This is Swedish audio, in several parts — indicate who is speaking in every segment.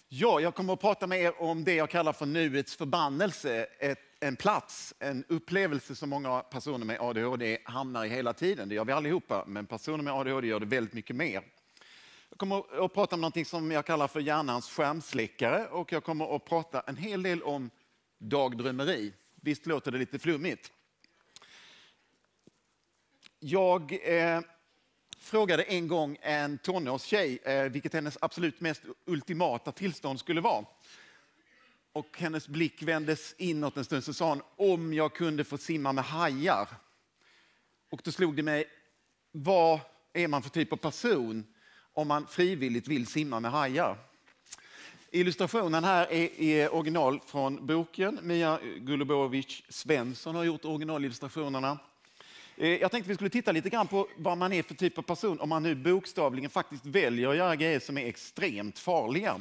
Speaker 1: Ja, jag kommer att prata med er om det jag kallar för nuets förbannelse. En plats, en upplevelse som många personer med ADHD hamnar i hela tiden. Det gör vi allihopa, men personer med ADHD gör det väldigt mycket mer. Jag kommer att prata om något som jag kallar för hjärnans skärmsläckare och jag kommer att prata en hel del om dagdrömmeri. Visst låter det lite flummigt? Jag frågade en gång en tonårstjej vilket hennes absolut mest ultimata tillstånd skulle vara. Och hennes blick vändes inåt en stund, så sa hon: om jag kunde få simma med hajar. Och då slog det mig, vad är man för typ av person om man frivilligt vill simma med hajar? Illustrationen här är original från boken. Mia Golubovic Svensson har gjort originalillustrationerna. Jag tänkte vi skulle titta lite grann på vad man är för typ av person om man nu bokstavligen faktiskt väljer att göra grejer som är extremt farliga.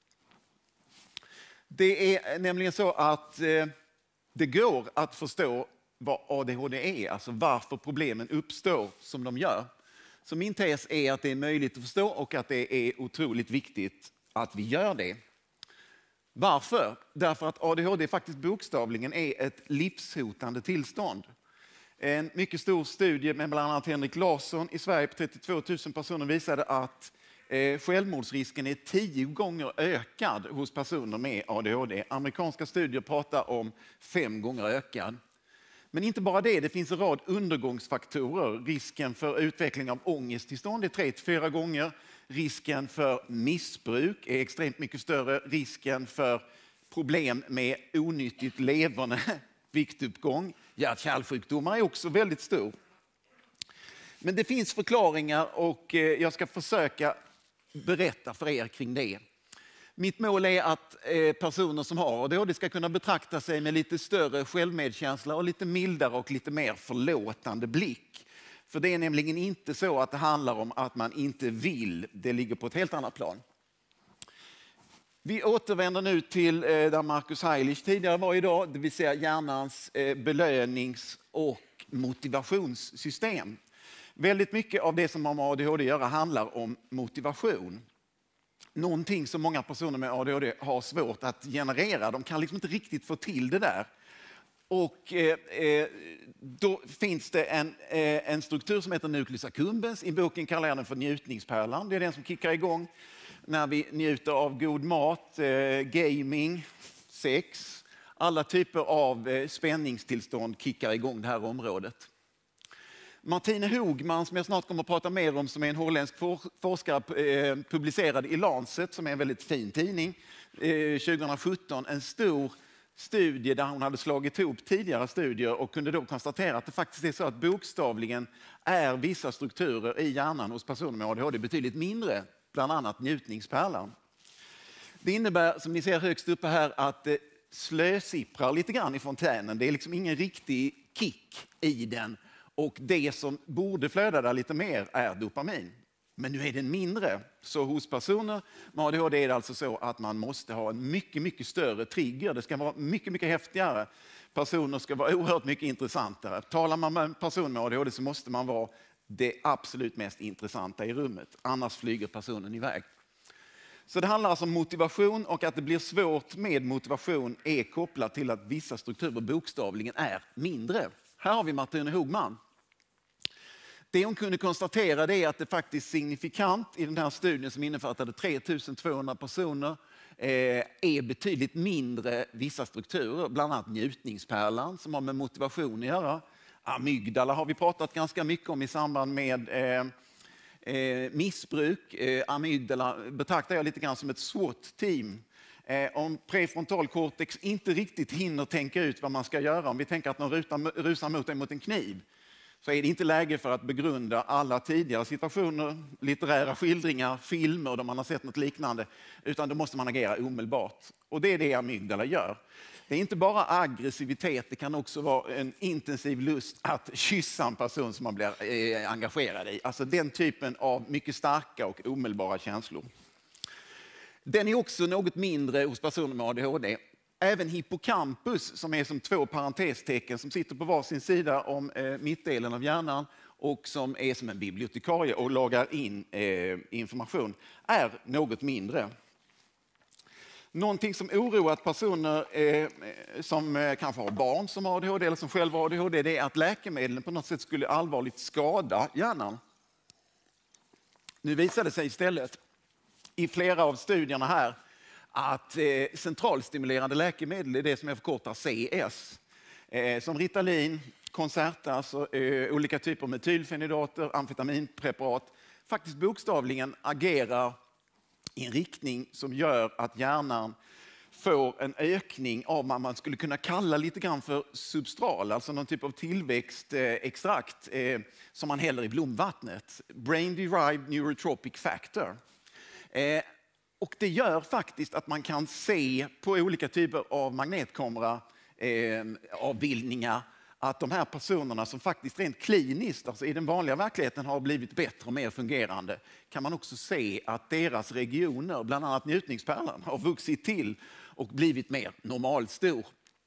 Speaker 1: Det är nämligen så att det går att förstå vad ADHD är, alltså varför problemen uppstår som de gör. Så min tes är att det är möjligt att förstå och att det är otroligt viktigt att vi gör det. Varför? Därför att ADHD faktiskt bokstavligen är ett livshotande tillstånd. En mycket stor studie med bland annat Henrik Larsson i Sverige på 32 000 personer visade att självmordsrisken är 10 gånger ökad hos personer med ADHD. Amerikanska studier pratar om 5 gånger ökad. Men inte bara det, det finns en rad undergångsfaktorer. Risken för utveckling av ångesttillstånd är 3-4 gånger. Risken för missbruk är extremt mycket större. Risken för problem med onyttigt leverne, viktuppgång, hjärt-kärlsjukdomar är också väldigt stor. Men det finns förklaringar och jag ska försöka berätta för er kring det. Mitt mål är att personer som har ADHD ska kunna betrakta sig med lite större självmedkänsla och lite mildare och lite mer förlåtande blick. För det är nämligen inte så att det handlar om att man inte vill, det ligger på ett helt annat plan. Vi återvänder nu till där Marcus Heilich tidigare var idag, det vill säga hjärnans belönings- och motivationssystem. Väldigt mycket av det som har med ADHD att göra handlar om motivation. Någonting som många personer med ADHD har svårt att generera. De kan liksom inte riktigt få till det där. Och då finns det en struktur som heter nucleus accumbens. I boken kallar jag den för njutningspärlan. Det är den som kickar igång när vi njuter av god mat, gaming, sex. Alla typer av spänningstillstånd kickar igång det här området. Martine Hogman, som jag snart kommer att prata mer om, som är en holländsk forskare, publicerade i Lancet, som är en väldigt fin tidning, 2017 en stor studie där hon hade slagit ihop tidigare studier och kunde då konstatera att det faktiskt är så att bokstavligen är vissa strukturer i hjärnan hos personer med ADHD betydligt mindre, bland annat njutningspärlan. Det innebär, som ni ser högst uppe här, att det slösipprar lite grann i fontänen. Det är liksom ingen riktig kick i den. Och det som borde flöda där lite mer är dopamin. Men nu är den mindre. Så hos personer med ADHD är det alltså så att man måste ha en mycket, mycket större trigger. Det ska vara mycket, mycket häftigare. Personer ska vara oerhört mycket intressantare. Talar man med en person med ADHD så måste man vara det absolut mest intressanta i rummet. Annars flyger personen iväg. Så det handlar alltså om motivation, och att det blir svårt med motivation är kopplat till att vissa strukturer bokstavligen är mindre. Här har vi Martine Hogman. Det hon kunde konstatera är att det faktiskt signifikant i den här studien som innefattade 3200 personer är betydligt mindre vissa strukturer, bland annat njutningspärlan som har med motivation att göra. Amygdala har vi pratat ganska mycket om i samband med missbruk. Amygdala betraktar jag lite grann som ett SWAT-team. Om prefrontalkortex inte riktigt hinner tänka ut vad man ska göra, om vi tänker att någon rusar mot en mot en kniv, så är det inte läge för att begrunda alla tidigare situationer, litterära skildringar, filmer där man har sett något liknande, utan då måste man agera omedelbart. Och det är det amygdala gör. Det är inte bara aggressivitet, det kan också vara en intensiv lust att kyssa en person som man blir engagerad i. Alltså den typen av mycket starka och omedelbara känslor. Den är också något mindre hos personer med ADHD. Även hippocampus, som är som 2 parentestecken som sitter på varsin sida om mittdelen av hjärnan och som är som en bibliotekarie och lagar in information, är något mindre. Någonting som oroat personer som kanske har barn som har ADHD eller som själva har ADHD, det är att läkemedlen på något sätt skulle allvarligt skada hjärnan. Nu visade det sig istället i flera av studierna här att centralstimulerande läkemedel är det som jag förkortar CS. Som Ritalin, Concerta, alltså, olika typer av metylfenidater, amfetaminpreparat, faktiskt bokstavligen agerar i en riktning som gör att hjärnan får en ökning av vad man skulle kunna kalla lite grann för substral, alltså någon typ av tillväxtextrakt som man häller i blomvattnet. Brain Derived Neurotropic Factor. Och det gör faktiskt att man kan se på olika typer av magnetkameraavbildningar att de här personerna som faktiskt rent kliniskt, alltså i den vanliga verkligheten, har blivit bättre och mer fungerande, kan man också se att deras regioner, bland annat njutningspärlan, har vuxit till och blivit mer normalstor.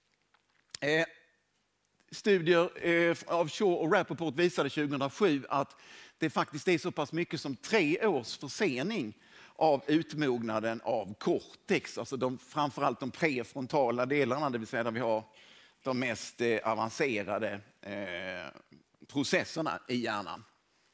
Speaker 1: Studier av Shaw och Rappaport visade 2007 att det faktiskt är så pass mycket som 3 års försening av utmognaden av cortex, alltså framförallt de prefrontala delarna, det vill säga där vi har de mest avancerade processerna i hjärnan.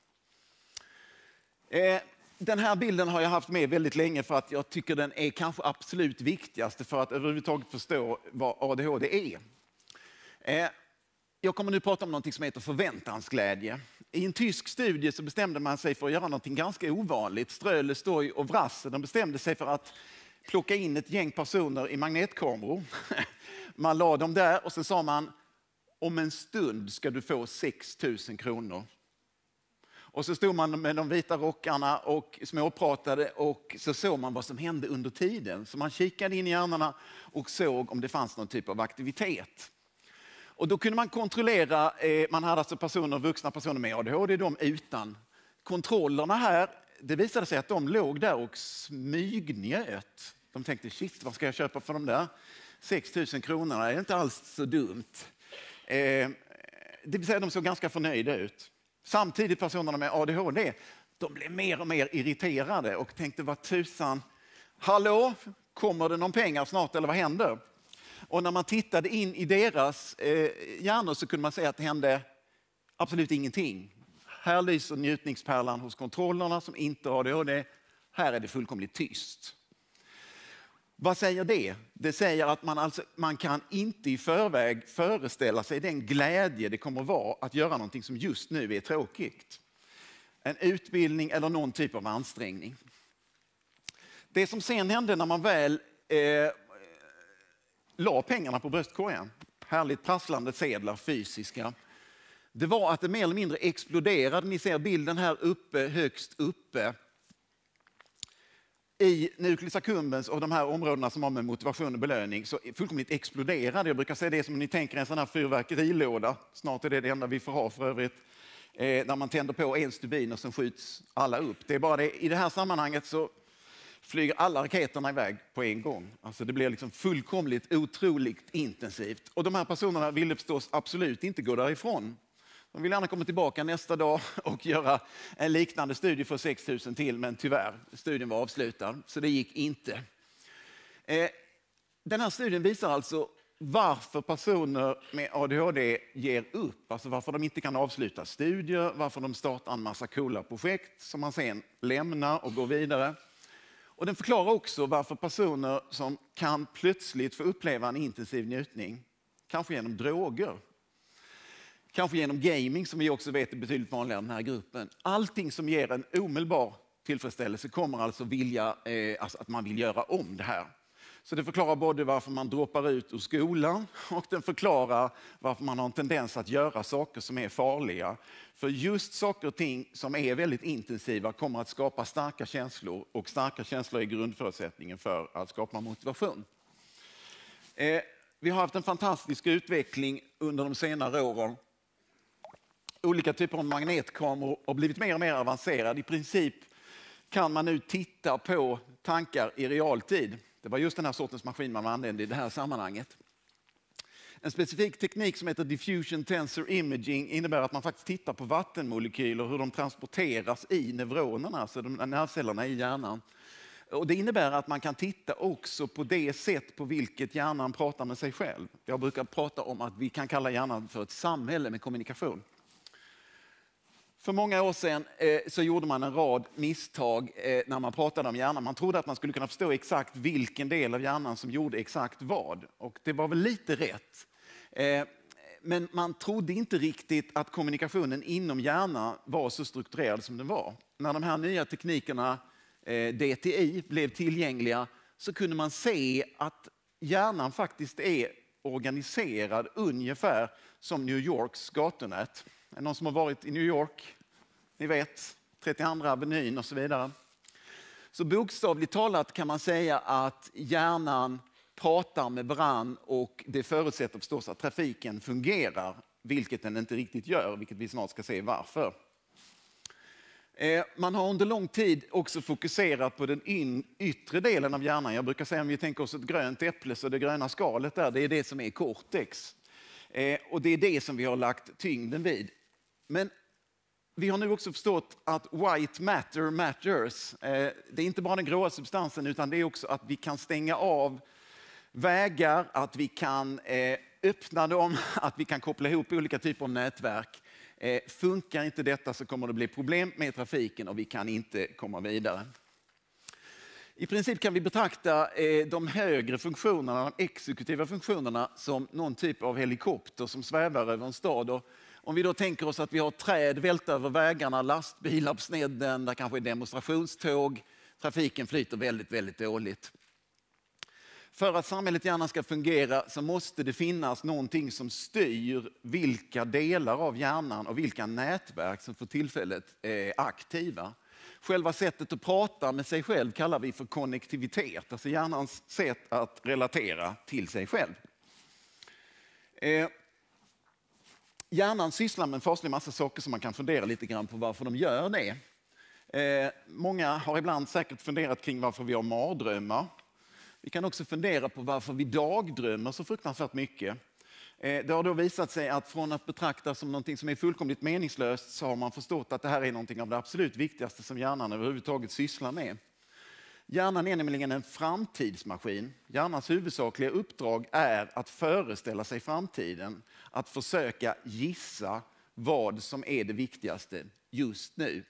Speaker 1: Den här bilden har jag haft med väldigt länge för att jag tycker den är kanske absolut viktigaste för att överhuvudtaget förstå vad ADHD är. Jag kommer nu prata om något som heter förväntansglädje. I en tysk studie så bestämde man sig för att göra något ganska ovanligt. Ströle, Stoy och Wrasse, de bestämde sig för att plocka in ett gäng personer i magnetkameror. Man la dem där och så sa man, om en stund ska du få 6 000 kronor. Och så stod man med de vita rockarna och småpratade och så såg man vad som hände under tiden. Så man kikade in i hjärnorna och såg om det fanns någon typ av aktivitet. Och då kunde man kontrollera, man hade alltså vuxna personer med ADHD, de utan. Kontrollerna här, det visade sig att de låg där och smygnjöt. De tänkte, shit, vad ska jag köpa för de där 6 000 kronorna? Det är inte alls så dumt. Det vill säga, de såg ganska förnöjda ut. Samtidigt personerna med ADHD, de blev mer och mer irriterade och tänkte, vad tusan, hallå, kommer det någon pengar snart eller vad händer? Och när man tittade in i deras hjärnor så kunde man säga att det hände absolut ingenting. Här lyser njutningspärlan hos kontrollerna som inte har ADHD. Här är det fullkomligt tyst. Vad säger det? Det säger att man kan inte i förväg föreställa sig den glädje det kommer att vara att göra någonting som just nu är tråkigt. En utbildning eller någon typ av ansträngning. Det som sen hände när man väl la pengarna på bröstkorgen, härligt prasslande sedlar, fysiska, det var att det mer eller mindre exploderade. Ni ser bilden här uppe, högst uppe. I nucleus accumbens och de här områdena som har med motivation och belöning så fullkomligt exploderade. Jag brukar säga det som ni tänker en sån här fyrverkerilåda. Snart är det enda vi får ha för övrigt. När man tänder på en stubin och så skjuts alla upp. Det är bara det, i det här sammanhanget så flyger alla raketerna iväg på en gång. Alltså det blir liksom fullkomligt otroligt intensivt. Och de här personerna ville förstås absolut inte gå därifrån. De vill gärna komma tillbaka nästa dag och göra en liknande studie för 6 000 till, men tyvärr, studien var avslutad, så det gick inte. Den här studien visar alltså varför personer med ADHD ger upp, alltså varför de inte kan avsluta studier, varför de startar en massa coola projekt som man sen lämnar och går vidare. Och den förklarar också varför personer som kan plötsligt få uppleva en intensiv njutning, kanske genom droger, kanske genom gaming som vi också vet är betydligt vanligare i den här gruppen. Allting som ger en omedelbar tillfredsställelse kommer alltså vilja, alltså att man vill göra om det här. Så det förklarar både varför man droppar ut ur skolan och den förklarar varför man har en tendens att göra saker som är farliga. För just saker och ting som är väldigt intensiva kommer att skapa starka känslor och starka känslor är grundförutsättningen för att skapa motivation. Vi har haft en fantastisk utveckling under de senare åren. Olika typer av magnetkameror har blivit mer och mer avancerade. I princip kan man nu titta på tankar i realtid. Det var just den här sortens maskin man använde i det här sammanhanget. En specifik teknik som heter diffusion tensor imaging innebär att man faktiskt tittar på vattenmolekyler, hur de transporteras i neuronerna, alltså de nervcellerna i hjärnan, Och det innebär att man kan titta också på det sätt på vilket hjärnan pratar med sig själv. Jag brukar prata om att vi kan kalla hjärnan för ett samhälle med kommunikation. För många år sedan så gjorde man en rad misstag när man pratade om hjärnan. Man trodde att man skulle kunna förstå exakt vilken del av hjärnan som gjorde exakt vad. Och det var väl lite rätt. Men man trodde inte riktigt att kommunikationen inom hjärnan var så strukturerad som den var. När de här nya teknikerna, DTI, blev tillgängliga så kunde man se att hjärnan faktiskt är organiserad ungefär som New Yorks gatunät. Är det någon som har varit i New York? Ni vet, 32 Avenyn och så vidare. Så bokstavligt talat kan man säga att hjärnan pratar med varann och det förutsätter förstås att trafiken fungerar, vilket den inte riktigt gör, vilket vi snart ska se varför. Man har under lång tid också fokuserat på den yttre delen av hjärnan. Jag brukar säga om vi tänker oss ett grönt äpple så det gröna skalet där, det är det som är cortex. Och det är det som vi har lagt tyngden vid. Men vi har nu också förstått att white matter matters. Det är inte bara den gråa substansen utan det är också att vi kan stänga av vägar, att vi kan öppna dem, att vi kan koppla ihop olika typer av nätverk. Funkar inte detta så kommer det bli problem med trafiken och vi kan inte komma vidare. I princip kan vi betrakta de högre funktionerna, de exekutiva funktionerna, som någon typ av helikopter som svävar över en stad. Och om vi då tänker oss att vi har träd välta över vägarna, lastbilar på snedden, där kanske är demonstrationståg, trafiken flyter väldigt, väldigt dåligt. För att samhället gärna ska fungera så måste det finnas någonting som styr vilka delar av hjärnan och vilka nätverk som för tillfället är aktiva. Själva sättet att prata med sig själv kallar vi för konnektivitet, alltså hjärnans sätt att relatera till sig själv. Hjärnan sysslar med en faslig massa saker som man kan fundera lite grann på varför de gör det. Många har ibland säkert funderat kring varför vi har mardrömmar. Vi kan också fundera på varför vi dagdrömmer så fruktansvärt mycket. Det har då visat sig att från att betrakta som någonting som är fullkomligt meningslöst så har man förstått att det här är någonting av det absolut viktigaste som hjärnan överhuvudtaget sysslar med. Hjärnan är nämligen en framtidsmaskin. Hjärnans huvudsakliga uppdrag är att föreställa sig framtiden, att försöka gissa vad som är det viktigaste just nu.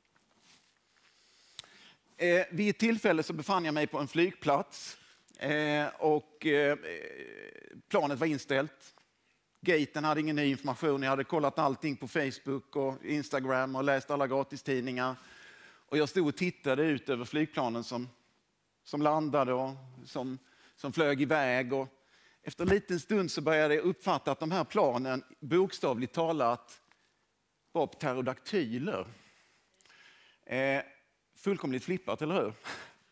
Speaker 1: Vid ett tillfälle så befann jag mig på en flygplats och planet var inställt. Gaten hade ingen ny information. Jag hade kollat allting på Facebook och Instagram och läst alla gratistidningar. Och jag stod och tittade ut över flygplanen som landade och som flög iväg. Och efter en liten stund så började jag uppfatta att de här planen bokstavligt talat var pterodaktyler. Fullkomligt flippat, eller hur?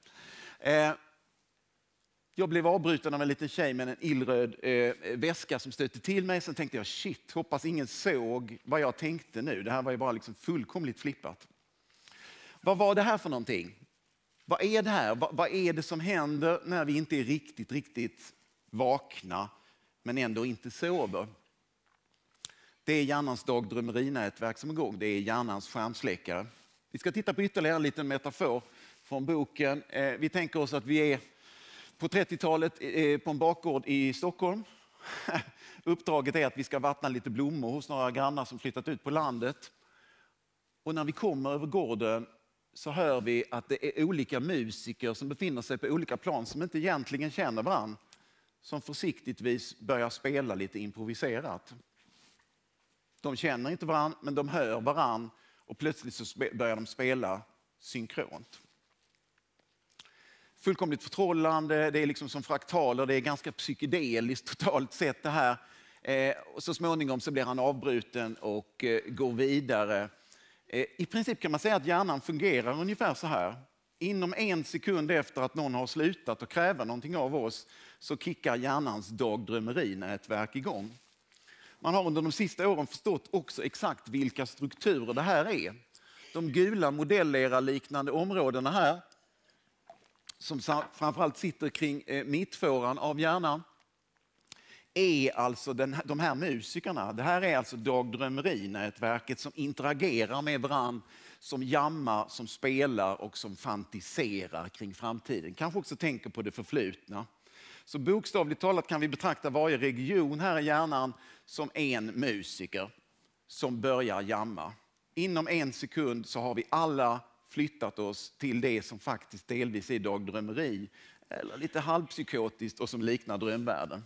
Speaker 1: Jag blev avbruten av en liten tjej med en illröd väska som stötte till mig. Sen tänkte jag, shit, hoppas ingen såg vad jag tänkte nu. Det här var ju bara liksom fullkomligt flippat. Vad var det här för någonting? Vad är det här? Vad är det som händer när vi inte är riktigt vakna men ändå inte sover? Det är hjärnans dagdrömmerinätverk som är igång. Det är hjärnans skärmsläckare. Vi ska titta på ytterligare en liten metafor från boken. Vi tänker oss att vi är på 30-talet på en bakgård i Stockholm. Uppdraget är att vi ska vattna lite blommor hos några grannar som flyttat ut på landet. Och när vi kommer över gården så hör vi att det är olika musiker som befinner sig på olika plan som inte egentligen känner varann. Som försiktigtvis börjar spela lite improviserat. De känner inte varann men de hör varann och plötsligt så börjar de spela synkront. Fullkomligt förtrollande, det är liksom som fraktaler, det är ganska psykedeliskt totalt sett det här. Och så småningom så blir han avbruten och går vidare. I princip kan man säga att hjärnan fungerar ungefär så här. Inom en sekund efter att någon har slutat att kräva någonting av oss så kickar hjärnans dagdrömmerinätverk igång. Man har under de sista åren förstått också exakt vilka strukturer det här är. De gula modellera-liknande områdena här som framförallt sitter kring mittfåran av hjärnan är alltså de här musikerna. Det här är alltså dagdrömmerinätverket som interagerar med varann, som jammar, som spelar och som fantiserar kring framtiden. Kanske också tänker på det förflutna. Så bokstavligt talat kan vi betrakta varje region här i hjärnan som en musiker som börjar jamma. Inom en sekund så har vi alla flyttat oss till det som faktiskt delvis är dagdrömmeri eller lite halvpsykotiskt och som liknar drömvärlden.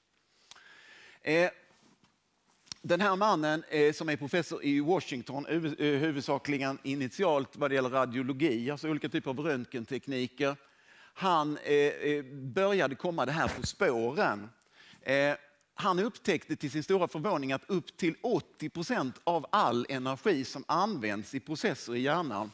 Speaker 1: Den här mannen som är professor i Washington, huvudsakligen initialt vad det gäller radiologi, alltså olika typer av röntgentekniker. Han började komma det här på spåren. Han upptäckte till sin stora förvåning att upp till 80% av all energi som används i processer i hjärnan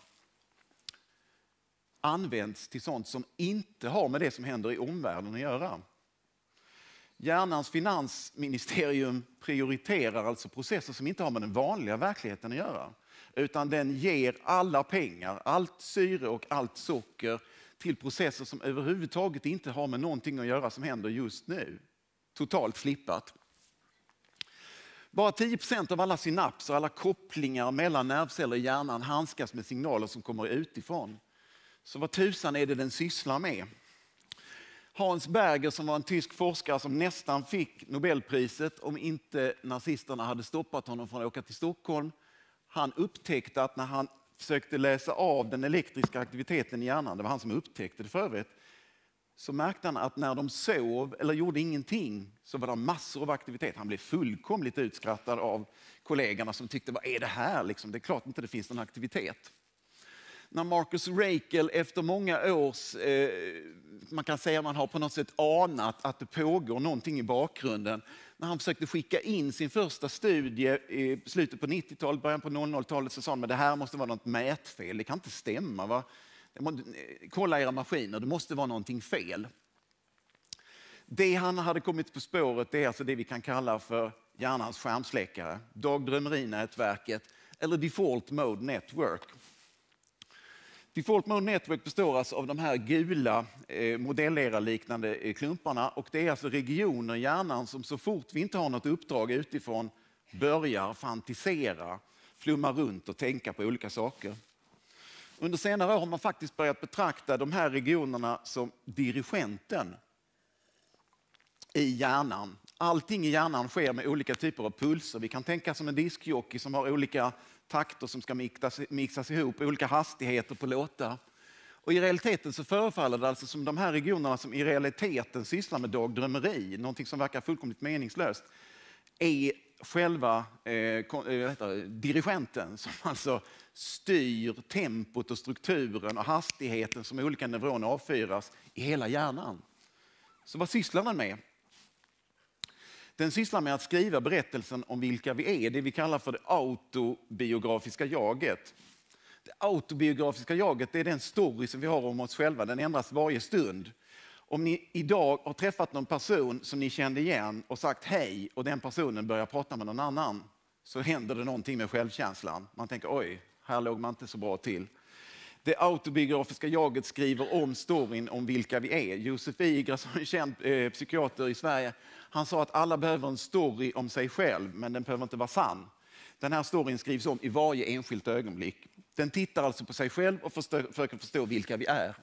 Speaker 1: används till sånt som inte har med det som händer i omvärlden att göra. Hjärnans finansministerium prioriterar alltså processer som inte har med den vanliga verkligheten att göra. Utan den ger alla pengar, allt syre och allt socker till processer som överhuvudtaget inte har med någonting att göra som händer just nu. Totalt flippat. Bara 10% av alla synapser, alla kopplingar mellan nervceller i hjärnan handskas med signaler som kommer utifrån. Så vad tusan är det den sysslar med? Hans Berger som var en tysk forskare som nästan fick Nobelpriset om inte nazisterna hade stoppat honom från att åka till Stockholm. Han upptäckte att när han försökte läsa av den elektriska aktiviteten i hjärnan, det var han som upptäckte det för övrigt, så märkte han att när de sov eller gjorde ingenting så var det massor av aktivitet. Han blev fullkomligt utskrattad av kollegorna som tyckte, vad är det här? Liksom, det är klart inte det finns någon aktivitet. När Marcus Raichle efter många års, man kan säga man har på något sätt anat att det pågår någonting i bakgrunden. När han försökte skicka in sin första studie i slutet på 90-talet, början på 00-talet så sa han, men det här måste vara något mätfel, det kan inte stämma. Va? Kolla era maskiner, det måste vara någonting fel. Det han hade kommit på spåret är alltså det vi kan kalla för hjärnans skärmsläckare, dagdrömmerinätverket eller default mode network. Default mode network består alltså av de här gula modellera-liknande klumparna och det är alltså regioner i hjärnan som så fort vi inte har något uppdrag utifrån börjar fantisera, flumma runt och tänka på olika saker. Under senare år har man faktiskt börjat betrakta de här regionerna som dirigenten i hjärnan. Allting i hjärnan sker med olika typer av pulser. Vi kan tänka som en diskjockey som har olika takter som ska mixas ihop, olika hastigheter på låtar. Och i realiteten så förefaller det alltså som de här regionerna som i realiteten sysslar med dagdrömmeri, någonting som verkar fullkomligt meningslöst, är själva dirigenten som alltså styr tempot och strukturen och hastigheten som olika neuroner avfyras i hela hjärnan. Så vad sysslar den med? Den sysslar med att skriva berättelsen om vilka vi är, det vi kallar för det autobiografiska jaget. Det autobiografiska jaget är den story som vi har om oss själva, den ändras varje stund. Om ni idag har träffat någon person som ni kände igen och sagt hej och den personen börjar prata med någon annan så händer det någonting med självkänslan. Man tänker oj, här låg man inte så bra till. Det autobiografiska jaget skriver om storyn om vilka vi är. Josef Igra som är känd psykiater i Sverige, han sa att alla behöver en story om sig själv men den behöver inte vara sann. Den här storyn skrivs om i varje enskilt ögonblick. Den tittar alltså på sig själv och försöker förstå vilka vi är.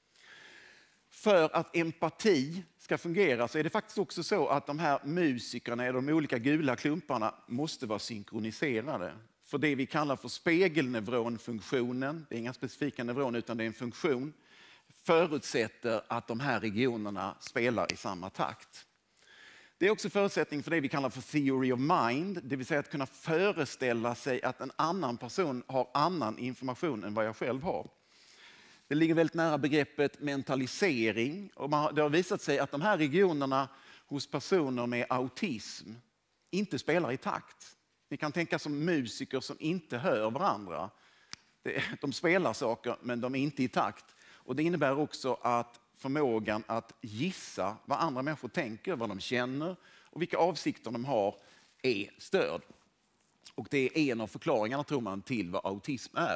Speaker 1: För att empati ska fungera så är det faktiskt också så att de här musikerna, de olika gula klumparna, måste vara synkroniserade. För det vi kallar för spegelneuronfunktionen, det är inga specifika neuroner utan det är en funktion, förutsätter att de här regionerna spelar i samma takt. Det är också förutsättning för det vi kallar för theory of mind, det vill säga att kunna föreställa sig att en annan person har annan information än vad jag själv har. Det ligger väldigt nära begreppet mentalisering och det har visat sig att de här regionerna hos personer med autism inte spelar i takt. Ni kan tänka som musiker som inte hör varandra. De spelar saker men de är inte i takt. Och det innebär också att förmågan att gissa vad andra människor tänker, vad de känner och vilka avsikter de har är störd. Och det är en av förklaringarna tror man till vad autism är.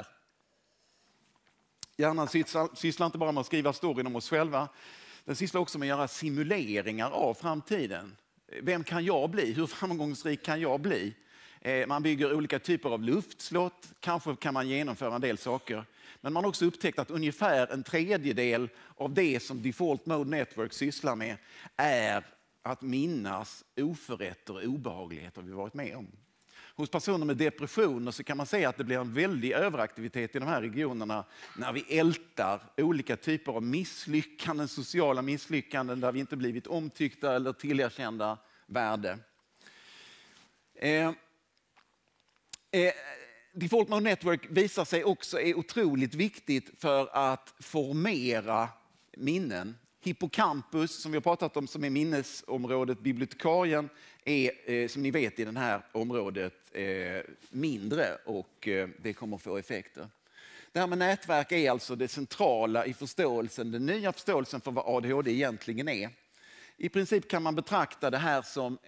Speaker 1: Hjärnan sysslar inte bara med att skriva storyn om oss själva. Den sysslar också med att göra simuleringar av framtiden. Vem kan jag bli? Hur framgångsrik kan jag bli? Man bygger olika typer av luftslott. Kanske kan man genomföra en del saker. Men man har också upptäckt att ungefär en tredjedel av det som Default Mode Network sysslar med är att minnas oförrätter och obehagligheter vi varit med om. Hos personer med depressioner så kan man säga att det blir en väldig överaktivitet i de här regionerna när vi ältar olika typer av misslyckanden, sociala misslyckanden där vi inte blivit omtyckta eller tillerkända värde. Default Mode Network visar sig också är otroligt viktigt för att formera minnen. Hippocampus, som vi har pratat om, som är minnesområdet, bibliotekarien, är som ni vet i det här området mindre och det kommer att få effekter. Det här med nätverk är alltså det centrala i förståelsen, den nya förståelsen för vad ADHD egentligen är. I princip kan man betrakta det här som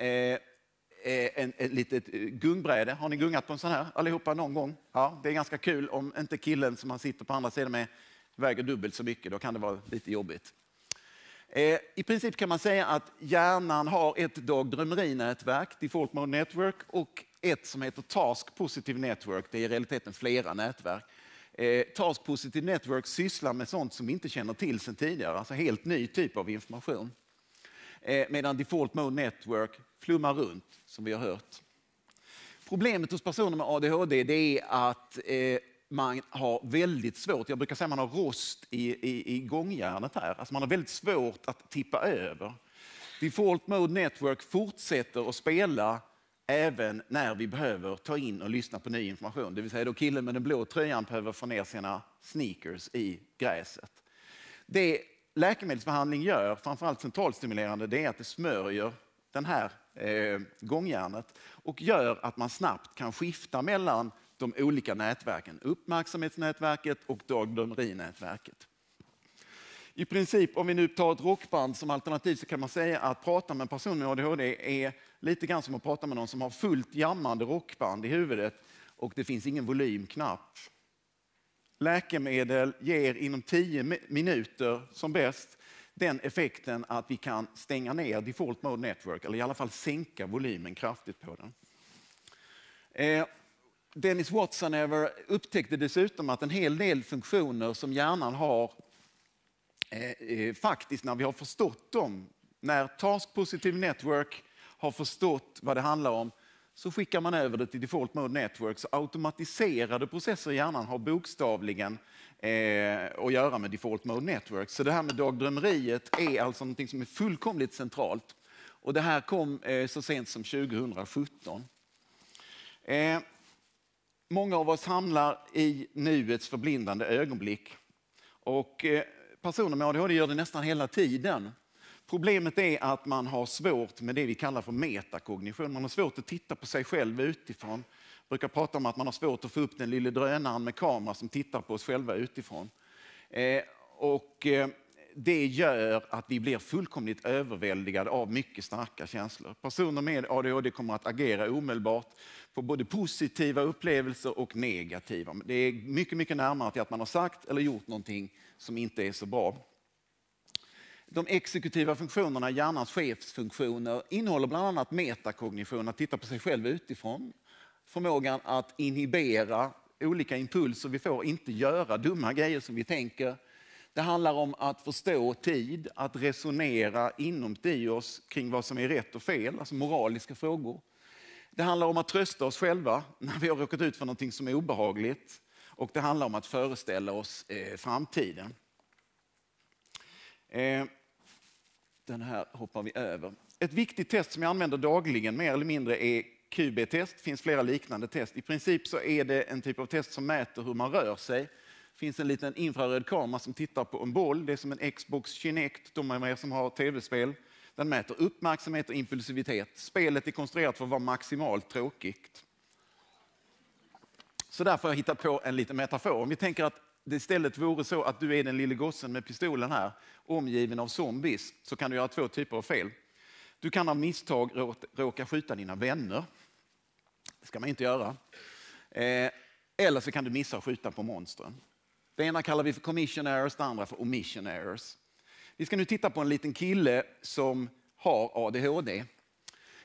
Speaker 1: ett litet gungbräde. Har ni gungat på en sån här allihopa någon gång? Ja, det är ganska kul om inte killen som man sitter på andra sidan med väger dubbelt så mycket. Då kan det vara lite jobbigt. I princip kan man säga att hjärnan har ett dagdrömmerinätverk, Default Mode Network, och ett som heter Task Positive Network. Det är i realiteten flera nätverk. Task Positive Network sysslar med sånt som vi inte känner till sedan tidigare, alltså helt ny typ av information. Medan Default Mode Network flummar runt, som vi har hört. Problemet hos personer med ADHD det är att man har väldigt svårt, jag brukar säga att man har rost i gångjärnet här. Alltså man har väldigt svårt att tippa över. Default Mode Network fortsätter att spela även när vi behöver ta in och lyssna på ny information. Det vill säga då killen med den blå tröjan behöver få ner sina sneakers i gräset. Det läkemedelsbehandling gör, framförallt centralstimulerande, det är att det smörjer den här gångjärnet och gör att man snabbt kan skifta mellan de olika nätverken. Uppmärksamhetsnätverket och dagdrömmerinätverket. I princip, om vi nu tar ett rockband som alternativ så kan man säga att prata med en person med ADHD är lite grann som att prata med någon som har fullt jammande rockband i huvudet och det finns ingen volymknapp. Läkemedel ger inom 10 minuter som bäst den effekten att vi kan stänga ner Default Mode Network eller i alla fall sänka volymen kraftigt på den. Dennis Watson upptäckte dessutom att en hel del funktioner som hjärnan har faktiskt när vi har förstått dem, när Task Positive Network har förstått vad det handlar om så skickar man över det till Default Mode Network så automatiserade processer i hjärnan har bokstavligen att göra med Default Mode Network. Så det här med dagdrömmeriet är alltså något som är fullkomligt centralt. Och det här kom så sent som 2017. Många av oss hamnar i nuets förblindande ögonblick. Och personer med ADHD gör det nästan hela tiden. Problemet är att man har svårt med det vi kallar för metakognition. Man har svårt att titta på sig själv utifrån. Jag brukar prata om att man har svårt att få upp den lilla drönaren med kamera som tittar på oss själva utifrån. Det gör att vi blir fullkomligt överväldigade av mycket starka känslor. Personer med ADHD kommer att agera omedelbart på både positiva upplevelser och negativa. Det är mycket, mycket närmare till att man har sagt eller gjort någonting som inte är så bra. De exekutiva funktionerna, hjärnans chefsfunktioner, innehåller bland annat metakognition, att titta på sig själv utifrån. Förmågan att inhibera olika impulser vi får, inte göra dumma grejer som vi tänker. Det handlar om att förstå tid, att resonera inuti oss kring vad som är rätt och fel, alltså moraliska frågor. Det handlar om att trösta oss själva när vi har råkat ut för något som är obehagligt. Och det handlar om att föreställa oss framtiden. Den här hoppar vi över. Ett viktigt test som jag använder dagligen mer eller mindre är QB-test. Det finns flera liknande test. I princip så är det en typ av test som mäter hur man rör sig. Det finns en liten infraröd kamera som tittar på en boll. Det är som en Xbox Kinect, de av er som har tv-spel. Den mäter uppmärksamhet och impulsivitet. Spelet är konstruerat för att vara maximalt tråkigt. Så därför har jag hittat på en liten metafor. Om vi tänker att det istället vore så att du är den lille gossen med pistolen här, omgiven av zombies, så kan du göra två typer av fel. Du kan av misstag råka skjuta dina vänner. Det ska man inte göra. Eller så kan du missa att skjuta på monstren. Det ena kallar vi för commission errors, det andra för omission errors. Vi ska nu titta på en liten kille som har ADHD.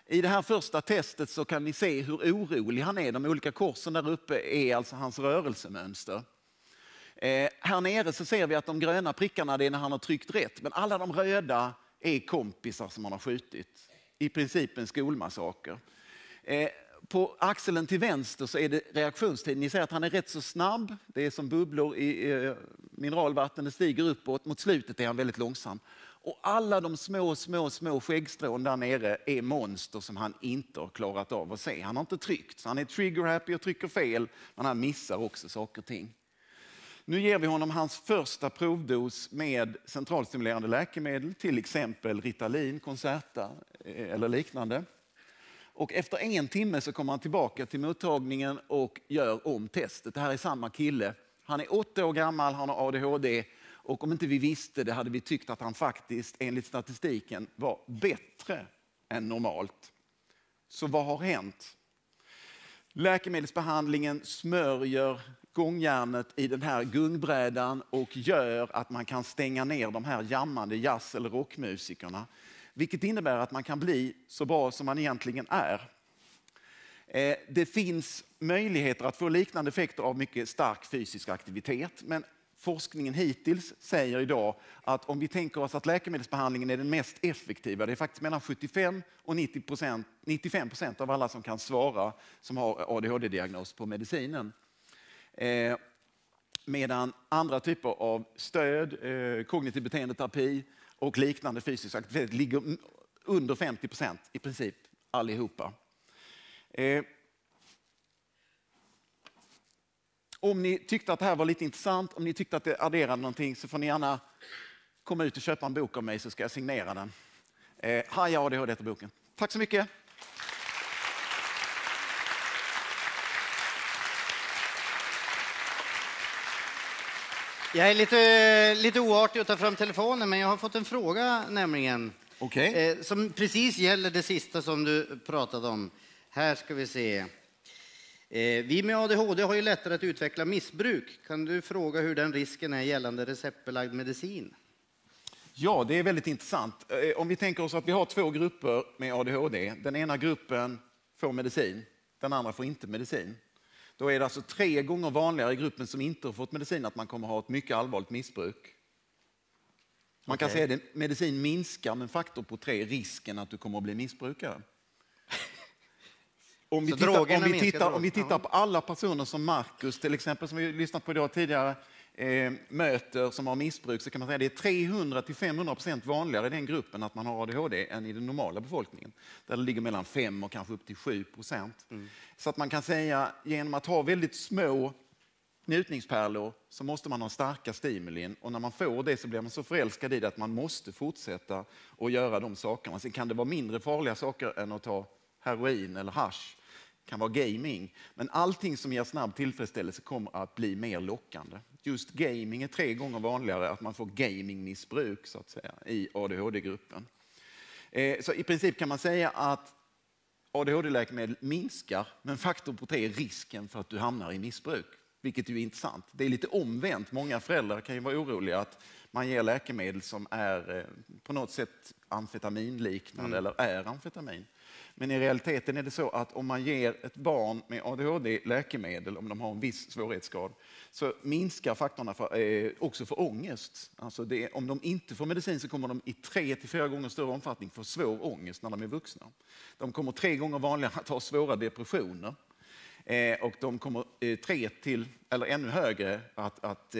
Speaker 1: I det här första testet så kan ni se hur orolig han är. De olika korsen där uppe är alltså hans rörelsemönster. Här nere så ser vi att de gröna prickarna det är när han har tryckt rätt. Men alla de röda är kompisar som han har skjutit. I princip en skolmassaker. På axeln till vänster så är det reaktionstid. Ni ser att han är rätt så snabb. Det är som bubblor i mineralvatten. Det stiger uppåt. Mot slutet är han väldigt långsam. Och alla de små skäggstrån där nere är monster som han inte har klarat av att se. Han har inte tryckt. Så han är trigger happy och trycker fel. Men han missar också saker och ting. Nu ger vi honom hans första provdos med centralstimulerande läkemedel. Till exempel Ritalin, Concerta eller liknande. Och efter 1 timme så kommer han tillbaka till mottagningen och gör om testet. Det här är samma kille. Han är 8 år gammal, han har ADHD. Och om inte vi visste det hade vi tyckt att han faktiskt enligt statistiken var bättre än normalt. Så vad har hänt? Läkemedelsbehandlingen smörjer gångjärnet i den här gungbrädan och gör att man kan stänga ner de här jammande jazz- eller rockmusikerna. Vilket innebär att man kan bli så bra som man egentligen är. Det finns möjligheter att få liknande effekter av mycket stark fysisk aktivitet. Men forskningen hittills säger idag att om vi tänker oss att läkemedelsbehandlingen är den mest effektiva, det är faktiskt mellan 75 och 95% av alla som kan svara som har ADHD-diagnos på medicinen. Medan andra typer av stöd, kognitiv beteendeterapi och liknande fysisk aktivitet ligger under 50% i princip allihopa. Om ni tyckte att det här var lite intressant, om ni tyckte att det adderade någonting så får ni gärna komma ut och köpa en bok av mig så ska jag signera den. Haja ADHD heter boken. Tack så mycket.
Speaker 2: Jag är lite oartig att ta fram telefonen, men jag har fått en fråga nämligen.
Speaker 1: Okej.
Speaker 2: Som precis gäller det sista som du pratade om. Här ska vi se. Vi med ADHD har ju lättare att utveckla missbruk. Kan du fråga hur den risken är gällande receptbelagd medicin?
Speaker 1: Ja, det är väldigt intressant. Om vi tänker oss att vi har 2 grupper med ADHD. Den ena gruppen får medicin, den andra får inte medicin. Då är det alltså 3 gånger vanligare i gruppen som inte har fått medicin att man kommer ha ett mycket allvarligt missbruk. Man kan säga att medicin minskar med en faktor på 3 risken att du kommer att bli missbrukare. Om vi tittar på alla personer som Marcus till exempel, som vi lyssnat på idag tidigare, möter som har missbruk, så kan man säga att det är 300-500% vanligare i den gruppen att man har ADHD än i den normala befolkningen. Där det ligger mellan 5 och kanske upp till 7%. Så att man kan säga genom att ha väldigt små njutningspärlor så måste man ha starka stimulin. Och när man får det så blir man så förälskad i det att man måste fortsätta och göra de sakerna. Sen kan det vara mindre farliga saker än att ta heroin eller hasch. Kan vara gaming. Men allting som ger snabb tillfredsställelse kommer att bli mer lockande. Just gaming är 3 gånger vanligare att man får gamingmissbruk så att säga i ADHD-gruppen. Så i princip kan man säga att ADHD-läkemedel minskar men faktor på 3 risken för att du hamnar i missbruk. Vilket är intressant. Det är lite omvänt. Många föräldrar kan ju vara oroliga att man ger läkemedel som är på något sätt amfetaminliknande eller är amfetamin. Men i realiteten är det så att om man ger ett barn med ADHD läkemedel, om de har en viss svårighetsgrad, så minskar faktorerna också för ångest. Alltså om de inte får medicin så kommer de i 3-4 gånger större omfattning få svår ångest när de är vuxna. De kommer 3 gånger vanligare att ha svåra depressioner. Och de kommer 3 till, eller ännu högre, att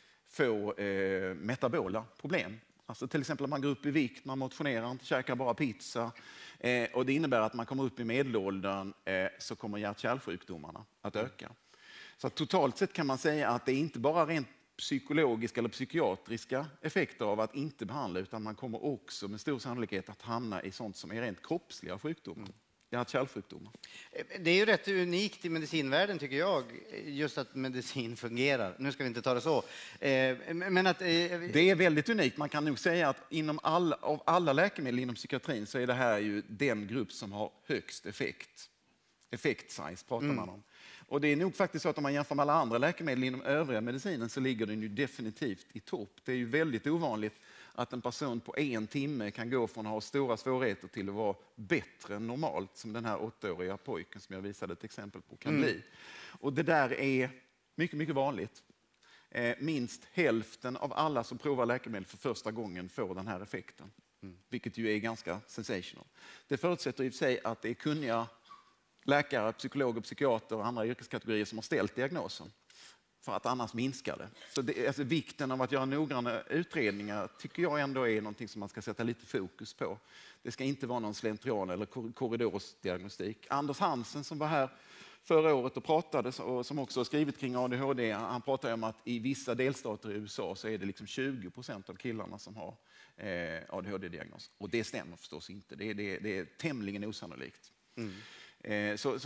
Speaker 1: få metabola problem. Alltså till exempel om man går upp i vikt, man motionerar inte, käkar bara pizza. Och det innebär att man kommer upp i medelåldern så kommer hjärt-kärlsjukdomarna att öka. Så att totalt sett kan man säga att det är inte bara rent psykologiska eller psykiatriska effekter av att inte behandla, utan man kommer också med stor sannolikhet att hamna i sånt som är rent kroppsliga sjukdomar. Hjärt-kärlsjukdomar.
Speaker 2: Det är ju rätt unikt i medicinvärlden tycker jag, just att medicin fungerar. Nu ska vi inte ta det så. Men att,
Speaker 1: det är väldigt unikt. Man kan nog säga att av alla läkemedel inom psykiatrin så är det här ju den grupp som har högst effekt. Effect size pratar man om. Och det är nog faktiskt så att om man jämför med alla andra läkemedel inom övriga medicinen så ligger den ju definitivt i topp. Det är ju väldigt ovanligt att en person på 1 timme kan gå från att ha stora svårigheter till att vara bättre än normalt, som den här 8-åriga pojken som jag visade ett exempel på kan bli. Och det där är mycket, mycket vanligt. Minst hälften av alla som provar läkemedel för första gången får den här effekten. Vilket ju är ganska sensational. Det förutsätter i och för sig att det är kunniga läkare, psykologer, psykiater och andra yrkeskategorier som har ställt diagnosen. För att annars minskar det. Så det, alltså, vikten av att göra noggranna utredningar tycker jag ändå är någonting som man ska sätta lite fokus på. Det ska inte vara någon slentrian eller korridorsdiagnostik. Anders Hansen som var här förra året och pratade, och som också har skrivit kring ADHD, han pratade om att i vissa delstater i USA så är det liksom 20% av killarna som har ADHD-diagnos. Och det stämmer förstås inte. Det är tämligen osannolikt. Så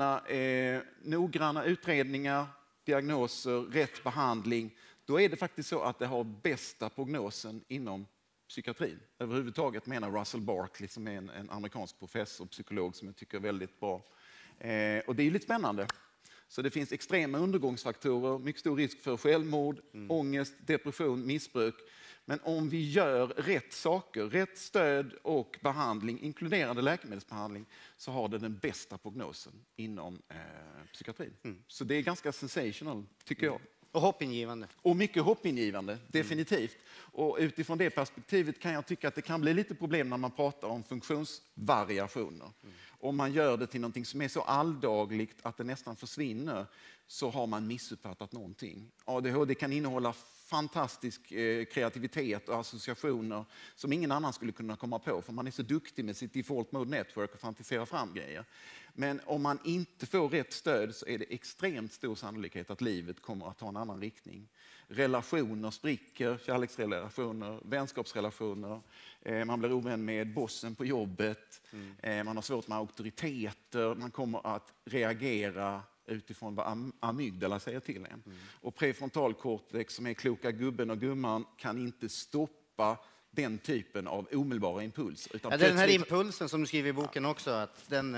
Speaker 1: noggranna utredningar, diagnoser, rätt behandling, då är det faktiskt så att det har bästa prognosen inom psykiatrin. Överhuvudtaget menar Russell Barkley, som är en amerikansk professor och psykolog som jag tycker är väldigt bra. Och det är lite spännande. Så det finns extrema undergångsfaktorer, mycket stor risk för självmord, ångest, depression, missbruk. Men om vi gör rätt saker, rätt stöd och behandling, inkluderande läkemedelsbehandling, så har det den bästa prognosen inom psykiatrin. Så det är ganska sensational, tycker jag.
Speaker 2: Och hoppingivande.
Speaker 1: Och mycket hoppingivande, definitivt. Och utifrån det perspektivet kan jag tycka att det kan bli lite problem när man pratar om funktionsvariationer. Om man gör det till någonting som är så alldagligt att det nästan försvinner, så har man missuppfattat någonting. ADHD kan innehålla fantastisk kreativitet och associationer som ingen annan skulle kunna komma på, för man är så duktig med sitt default mode network och fantiserar fram grejer. Men om man inte får rätt stöd så är det extremt stor sannolikhet att livet kommer att ta en annan riktning. Relationer spricker, kärleksrelationer, vänskapsrelationer. Man blir ovän med bossen på jobbet. Man har svårt med auktoriteter. Man kommer att reagera utifrån vad amygdala säger till en. Och prefrontalkortex, som är kloka gubben och gumman, kan inte stoppa den typen av omedelbara impulser.
Speaker 2: Utan det är den här impulsen som du skriver i boken också. Att den...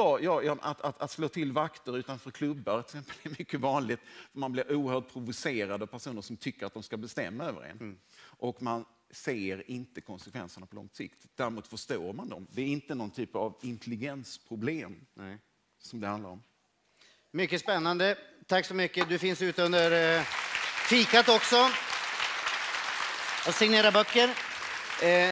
Speaker 1: Att slå till vakter utanför klubbar till exempel är mycket vanligt. Man blir oerhört provocerad av personer som tycker att de ska bestämma över en. Och man ser inte konsekvenserna på lång sikt. Däremot förstår man dem. Det är inte någon typ av intelligensproblem som det handlar om.
Speaker 2: Mycket spännande. Tack så mycket. Du finns ute under fikat också. Och signera böcker.